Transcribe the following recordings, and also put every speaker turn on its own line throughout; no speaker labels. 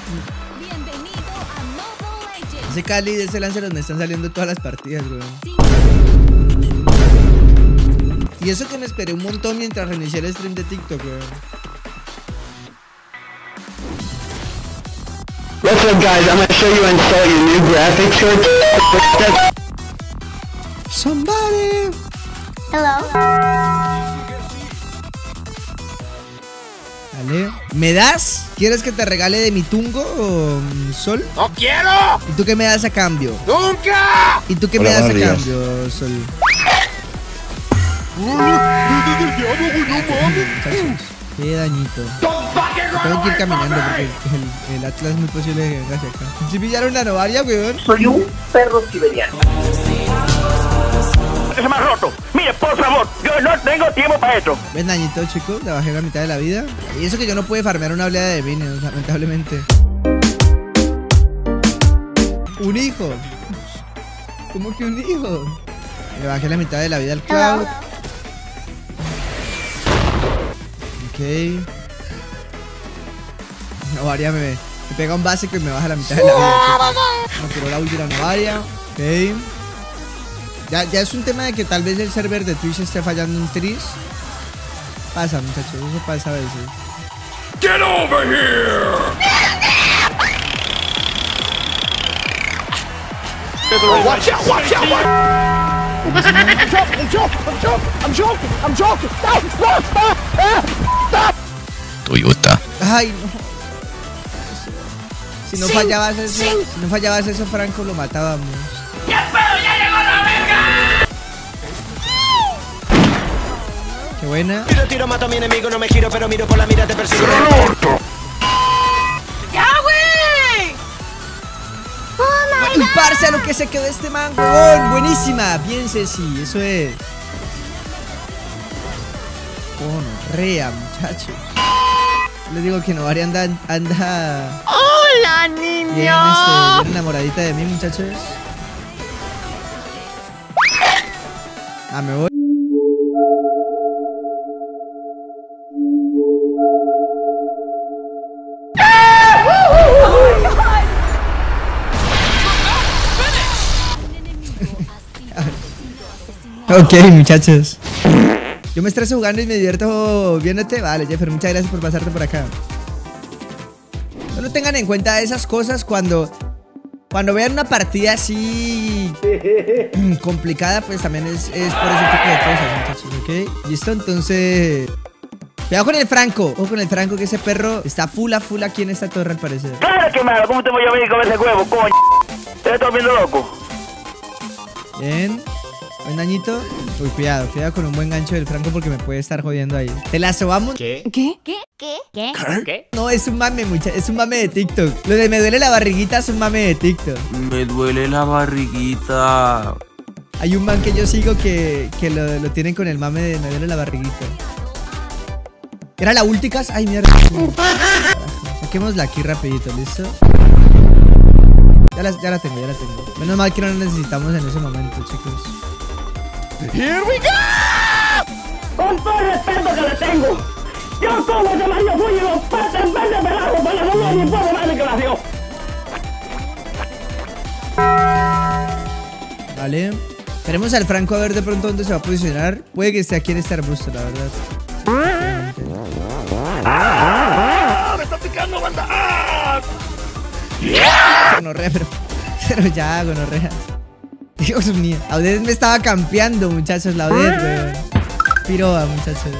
Ese Cali de ese Lancelot me están saliendo todas las partidas, weón. Y eso que me esperé un montón mientras reinicié el stream de TikTok, weón.
What's up, guys? I'm gonna show you and install your new graphics card.
Somebody.
Hello.
Vale. ¿Me das? ¿Quieres que te regale de mi tungo o Sol?
¡No quiero!
¿Y tú qué me das a cambio?
¡Nunca!
¿Y tú qué me das a cambio, Sol? Qué dañito. Tengo que ir caminando porque el Atlas es muy posible que venga hacia acá. ¿Sí pillaron la Novaria, weón?
Soy un perro siberiano.
¡Se me ha roto! Mire, por favor, yo no tengo tiempo para esto.
¿Ves, dañito, chicos? Le bajé la mitad de la vida. Y eso que yo no pude farmear una oleada de minions, lamentablemente. ¿Un hijo? ¿Cómo que un hijo? Le bajé la mitad de la vida al Cloud. Ok. Novaria me pega un básico y me baja la mitad de la vida. Me tiró la última Novaria. Ok. Ya es un tema de que tal vez el server de Twitch esté fallando un tris. Pasa, muchachos, eso pasa a veces.
Get over here! Watch out, watch out, watch out! I'm joking! Stop!
Toyota.
Ay, no. Si no fallabas eso, Franco, lo matábamos. Qué buena.
Tiro, mato a mi enemigo, no me giro, pero miro por la mira, te persigo.
¡Ya, güey!
Uy, parce, a lo que se quedó este man, huevón. Buenísima. Bien, Ceci, eso es. Rea, muchachos. Les digo que Novaria anda.
¡Hola, niño!
Bien, bien enamoradita de mí, muchachos. Me voy. Ok, muchachos. Yo me estreso jugando y me divierto viéndote. Vale, Jeffer, muchas gracias por pasarte por acá. Solo tengan en cuenta esas cosas cuando vean una partida así complicada, pues también es por ese tipo de cosas, muchachos, ¿ok? ¿Listo? Entonces... Cuidado con el Franco. Ojo con el Franco, que ese perro está full aquí en esta torre, al parecer.
¡Claro que malo! ¿Cómo te voy a venir con ese huevo, coño? ¿Te estás viendo loco?
Bien. Buen dañito. Uy, cuidado con un buen gancho del Franco porque me puede estar jodiendo ahí. ¿Te la sobamos?
¿Qué?
No, es un mame, es un mame de TikTok. Lo de me duele la barriguita es un mame de TikTok.
Me duele la barriguita.
Hay un man que yo sigo que lo tienen con el mame de me duele la barriguita. ¿Era la Ulticas? Ay, mierda. Saquémosla aquí rapidito, ¿listo? Ya la tengo. Menos mal que no la necesitamos en ese momento, chicos.
¡Here we go! Con todo el respeto que le tengo, yo como ese marido fui y los patas en vez de pelado para no ver mi pobre madre que nació.
Vale. Tenemos al Franco a ver de pronto dónde se va a posicionar. Puede que esté aquí en este arbusto, la verdad.
¡Me está picando, banda!
Gonorrea, pero ya, gonorrea. Dios mío. Audet me estaba campeando, muchachos. La Audet, weón. Piroba, muchachos.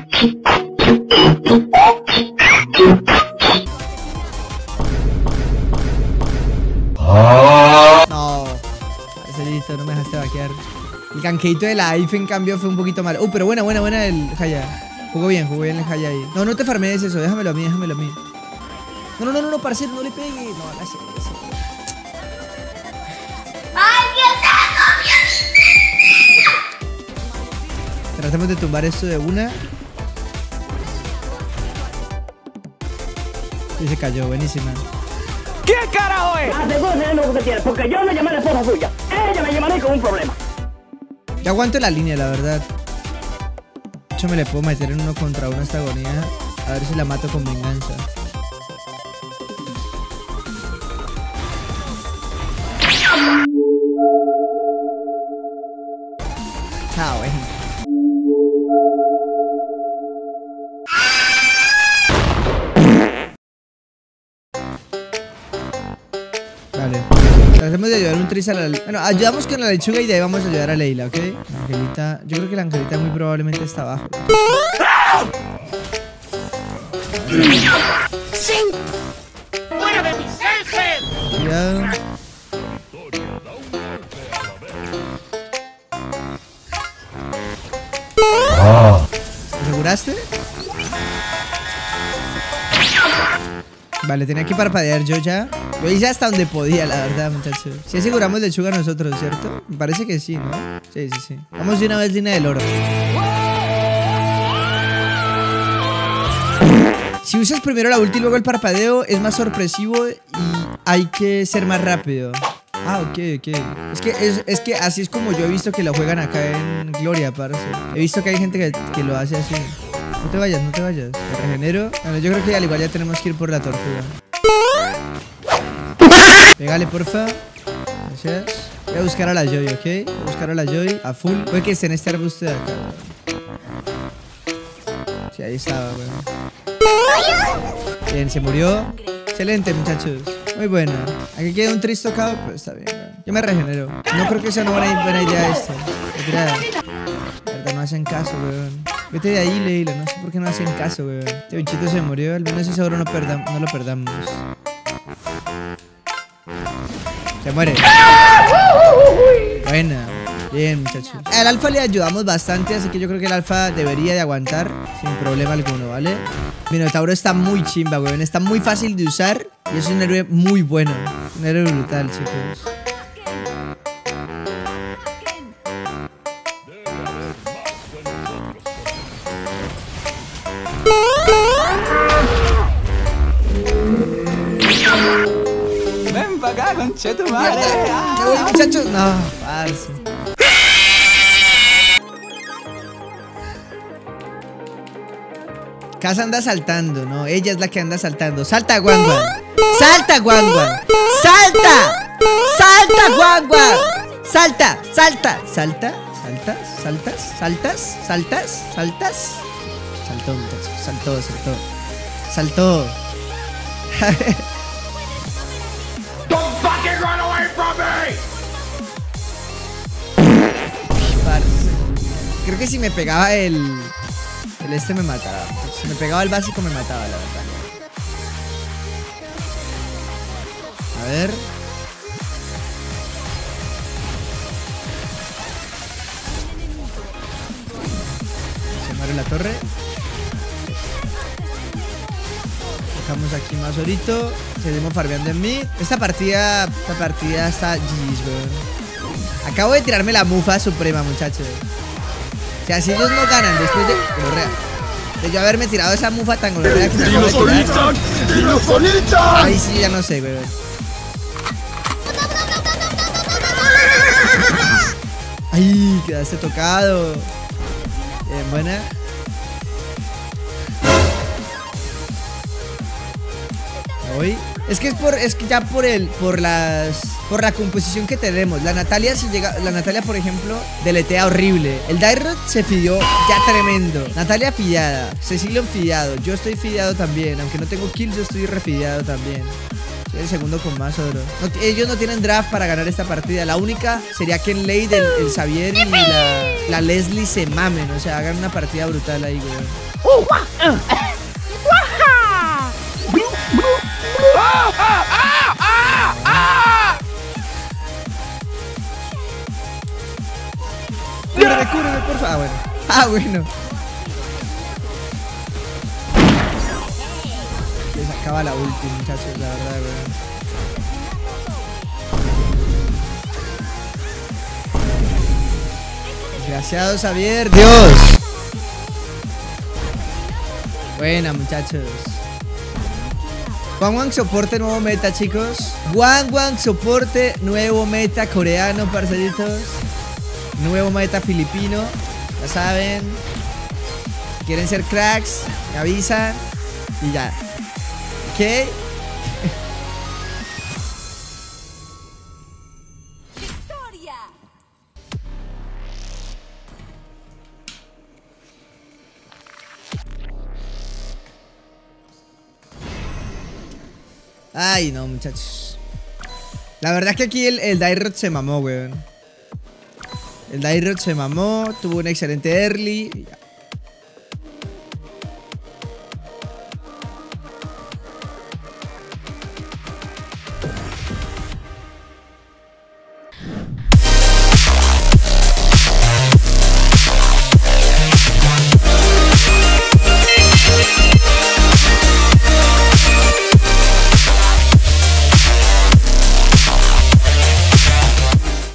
No. Marcelito, no me dejaste vaquear. El ganqueito de la IFE, en cambio, fue un poquito mal. Pero buena el Haya. Jugó bien el Haya ahí. No te farmees eso. Déjamelo a mí. No, parcero, no le pegue. No, hagas eso. Tratemos de tumbar esto de una. Y se cayó, buenísima.
¿Qué carajo es? Asegúrese lo que tiene, porque yo no llamé a la esposa suya. Ella me llamará con un problema.
Yo aguanto la línea, la verdad. De hecho, me le puedo meter en uno contra uno esta agonía. A ver si la mato con venganza. Ah, bueno. Vale. Tratemos de ayudar un tris a la... Bueno, ayudamos con la lechuga y de ahí vamos a ayudar a Leila, ¿ok? La Angelita... Yo creo que la Angelita muy probablemente está abajo.
¡Sí! ¡Fuera de mi césped!
Cuidado. ¿Te aseguraste? Vale, tenía que parpadear yo ya. Yo hice hasta donde podía, la verdad, muchachos. Si aseguramos lechuga nosotros, ¿cierto? Me parece que sí, ¿no? Sí, sí, sí. Vamos de una vez línea del oro. Si usas primero la ulti y luego el parpadeo, es más sorpresivo y hay que ser más rápido. Ah, ok, ok. Es que así es como yo he visto que lo juegan acá en Gloria, parce. He visto que hay gente que lo hace así. No te vayas, no te vayas. Me regenero. Bueno, yo creo que al igual ya tenemos que ir por la tortuga. Pégale, porfa. Gracias. Voy a buscar a la Joy, ¿ok? Voy a buscar a la Joy a full. Puede que esté en este arbusto de acá. Sí, ahí estaba, weón. Bien, se murió. Excelente, muchachos. Muy bueno. Aquí queda un tris tocado, pero está bien, weón. Yo me regenero. No creo que sea una buena idea esto. La verdad, no hacen caso, weón. Vete de ahí, Leila. No sé por qué no hacen caso, weón. Este bichito se murió. Al menos ese oro no lo perdamos. Se muere. Buena. Bien, muchachos. Al alfa le ayudamos bastante, así que yo creo que el alfa debería de aguantar sin problema alguno, ¿vale? Minotauro está muy chimba, weón. Está muy fácil de usar y es un héroe muy bueno. Un héroe brutal, chicos.
Ven para acá, concha tu madre.
¿Qué voy, muchachos? No, parce. Casa anda saltando, ¿no? Ella es la que anda saltando. ¡Salta, Guangua! ¡Salta, Guangua! ¡Salta! ¡Salta, Guangua! ¡Salta! ¡Salta! ¡Salta! ¿Saltas? ¿Saltas? ¿Saltas? ¿Saltas? ¿Saltas? Saltó, muchachos. Saltó. Saltó.
Don't fucking run away from me!
Parce. Creo que si me pegaba el este me mataba. Si me pegaba el básico me mataba, la verdad. A ver. Se muere la torre. Dejamos aquí más orito. Seguimos farbeando en mí. Esta partida está GG's, weón. Acabo de tirarme la mufa suprema, muchachos. O sea, si ellos no ganan después de yo haberme tirado esa mufa tan gonorrea que me acabo de tirar. Ahí sí ya no sé, weón. Ay, quedaste tocado. Bien, buena. Hoy. Es que ya por la composición que tenemos. La Natalia, por ejemplo, deletea horrible. El Dairot se fideó ya tremendo. Natalia fideada. Cecilio fideado. Yo estoy fideado también. Aunque no tengo kills, yo estoy refideado también. Soy el segundo con más oro. Ellos no tienen draft para ganar esta partida. La única sería que en Lade, el Xavier y la Leslie se mamen. O sea, hagan una partida brutal ahí, weón. Cúbreme, por favor. Bueno. Les acaba la ulti, muchachos, la verdad, weón. Desgraciado Xavier, Dios. Buena, muchachos. Wang soporte nuevo meta, chicos. Wang soporte nuevo meta coreano, parcelitos. Nuevo meta filipino. Ya saben. Quieren ser cracks, me avisan. Y ya. Ok. Ay, no, muchachos. La verdad es que aquí el Dairot se mamó, weón. El Dairot se mamó, tuvo un excelente early.